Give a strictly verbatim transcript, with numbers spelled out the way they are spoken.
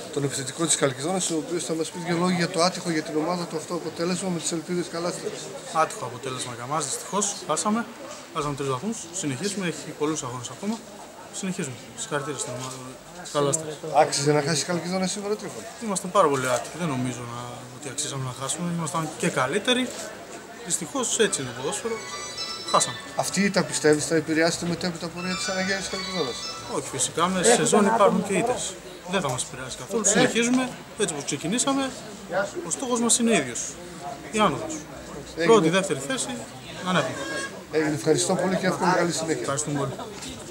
τον επιθετικό της Χαλκιδόνας, ο οποίος θα μας πει δύο λόγια για το άτυχο για την ομάδα του αυτό αποτέλεσμα με τις ελπίδες καλάθλιας. Άτυχο αποτέλεσμα για μας, δυστυχώς. Χάσαμε. Χάσαμε τρεις βαθμούς. Συνεχίζουμε, έχει πολλούς αγώνες ακόμα. Συνεχίζουμε. Συγχαρητήρια στην ομάδα. Καλά στα. Άξιζε να χάσει η Χαλκιδόνα σήμερα, Τρίφωνα? Ήμασταν πάρα πολύ άτυχοι. Δεν νομίζω να... ότι αξίζαμε να χάσουμε. Ήμασταν και καλύτεροι. Δυστυχώς έτσι είναι το ποδόσφαιρο. Χάσαμε. Αυτή η ήττα πιστεύεις θα επηρεάσει τη μετέπειτα πορεία της αναγκαίας Χαλκιδόνας? Όχι, φυσικά με σεζόν υπάρχουν και ήττες. Δεν θα μας επηρεάσει καθόλου. Συνεχίζουμε έτσι που ξεκινήσαμε. Ο στόχος μας είναι ίδιος. Η άνοδος. Πρώτη, δεύτερη θέση, ανέβουμε. Έγινε. Ευχαριστώ πολύ και εύχομαι καλή συνέχεια. Ευχαριστούμε πολύ.